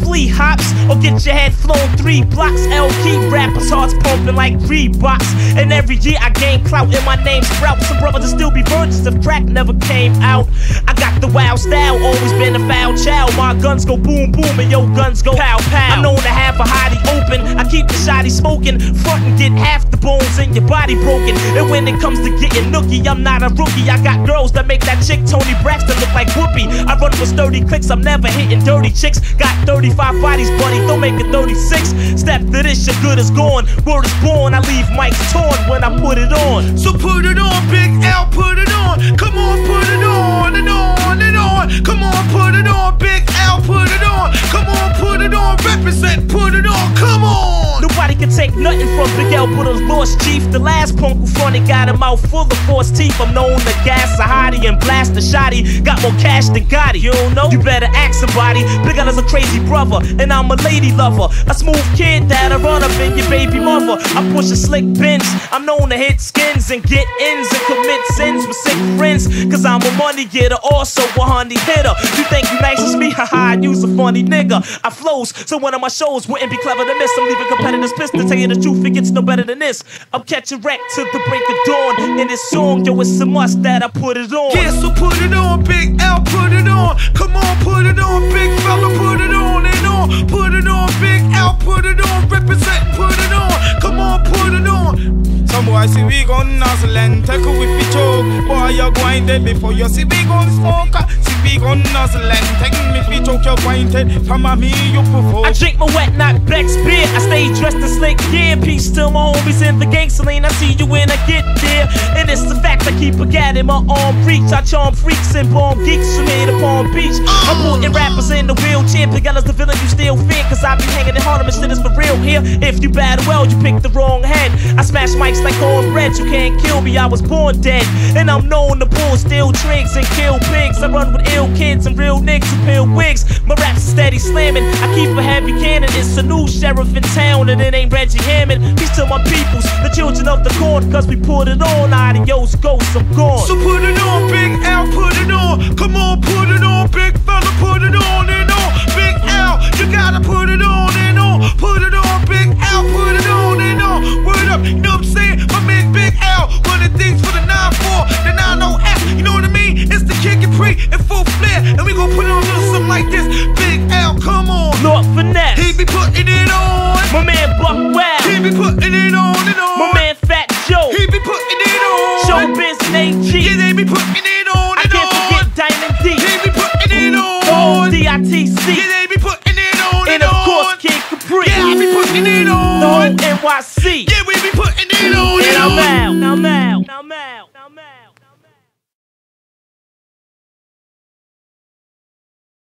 flea hops or get your head flown 3 blocks. L-key rappers hearts pumping like Reeboks. And every year I gain clout and my name sprouts. Some brothers will still be virgins if crack never came out. I got the wild style, always been a foul child. My guns go boom boom and your guns go pow pow. I'm known to have a hottie open, I keep the shotty smoking. Front and get half the bones in your body broken. And when it comes to getting nookie, I'm not a rookie. I got girls that make that chick Tony Braxton look like Whoopi. I run for sturdy clicks, I'm never hitting dirty chicks. Got 35 bodies, buddy, don't make it 36. Step to this, your good is gone. Word is born, I leave mics torn when I put it on. So put it on, Big L, put it on. Come on, put it on and on and on. Come on, put it on, Big L, put it on. Come on, put it on, represent, put it on, come on. Nobody can take nothing from Big L but a lost chief. The last punk who fronted got a mouth full of false teeth. I'm known to gas a hottie and blast a shotty. Got more cash than Gotti, you don't know? You better ask somebody. Big L is a crazy brother, and I'm a lady lover. A smooth kid that'll run up in your baby mother. I push a slick bench, I'm known to hit skins and get ins and commit sins with sick friends. Cause I'm a money getter, also a honey hitter. You think you nice as me? Haha, you's a funny nigga. I flows, so one of my shows wouldn't be clever to miss. I'm leaving competitors pissed. To tell you the truth, it gets no better than this. I'm catching wreck to the break of dawn. In this song, yo, it's a must that I put it on. Yeah, so put it on, Big L, put it on. Come on, put it on, big fella, put it on and on. Put it on, Big L, put it on. Represent, put it on. Come on, put it on. Some boy see we gon' nuzzle and take a whippy choke. Boy, you're going dead before you see we gon' smoke. See we gon' nuzzle and take me fi choke. You're going dead from me you provoke. I drink my wet knock Beck's beer. I stay dressed in slick gear. Peace to my homies in the gangsta lane. I see you when I get there. And it's the fact I keep a gat in my arm reach. I charm freaks and bomb geeks from here to Palm Beach. I'm putting rappers in the wheelchair. Big L is the villain you still fear. Cause I be hanging in Harlem and shit is for real here. If you battle well, you pick the wrong head. I smash mics like cornbread. You can't kill me, I was born dead. And I'm known to pull steel tricks and kill pigs. I run with ill kids and real niggas who peel wigs. My raps are steady slamming. I keep a heavy cannon. It's a new sheriff in town and it ain't Reggie Hammond. Peace to my peoples, the children of the corn. Cause we put it on, adios, ghosts, I'm gone. So put it on, Big L, put it on. Come on, put it on, big fella, put it on and on. Big L, you gotta put it on and on. Put it on, Big L, put it on and on. Word up, you know what I'm saying? My man Big L, running things for the 9-4, the 9-0F, you know what I mean? It's the Kid Capri in full flare, and we gon' put it on a little something like this. Big L, come on. Lord Finesse, He be putting it on. my man Buck Wild, He be putting it on and on. my man Fat Joe, He be putting it on. Showbiz and AG. Yeah, they be putting it on I and can't on. forget Diamond D, He be putting it the on. DITC, Yeah, they be putting it on and and of course on. Kid Capri, Yeah, I be putting it the whole on. NYC. Yeah, we be putting it on And and I'm on. out, I'm out, I'm out.